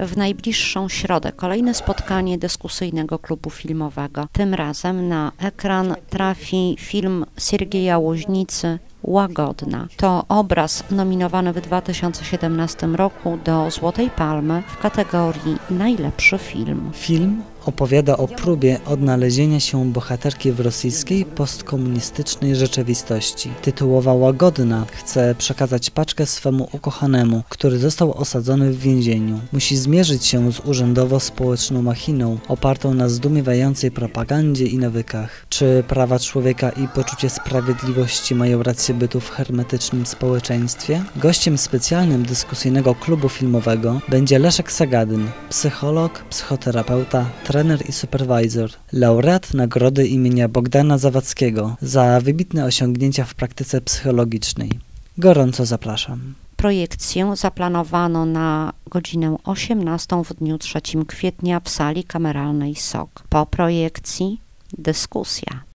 w najbliższą środę kolejne spotkanie dyskusyjnego klubu filmowego. Tym razem na ekran trafi film Siergieja Łoźnicy Łagodna. To obraz nominowany w 2017 roku do Złotej Palmy w kategorii Najlepszy film. Film opowiada o próbie odnalezienia się bohaterki w rosyjskiej postkomunistycznej rzeczywistości. Tytułowa Łagodna chce przekazać paczkę swemu ukochanemu, który został osadzony w więzieniu. Musi zmierzyć się z urzędowo-społeczną machiną opartą na zdumiewającej propagandzie i nawykach. Czy prawa człowieka i poczucie sprawiedliwości mają rację bytu w hermetycznym społeczeństwie? Gościem specjalnym dyskusyjnego klubu filmowego będzie Leszek Sagadyn, psycholog, psychoterapeuta, trener i supervisor, laureat nagrody imienia Bogdana Zawadzkiego za wybitne osiągnięcia w praktyce psychologicznej. Gorąco zapraszam. Projekcję zaplanowano na godzinę 18 w dniu 3 kwietnia w sali kameralnej SOK. Po projekcji dyskusja.